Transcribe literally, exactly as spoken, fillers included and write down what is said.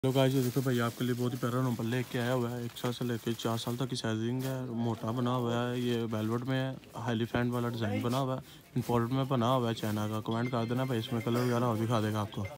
Hello guys, ये देखो भाई आपके लिए बहुत ही प्यारा नंबर लेके आया हुआ है। एक साल से लेके चार साल तक की साइजिंग है। मोटा बना हुआ है, ये वेलवेट में है, हाईली फैंड वाला डिज़ाइन बना हुआ है, इम्पोर्टेड में बना हुआ है चाइना का। कमेंट कर देना भाई, इसमें कलर वगैरह और दिखा देगा आपको।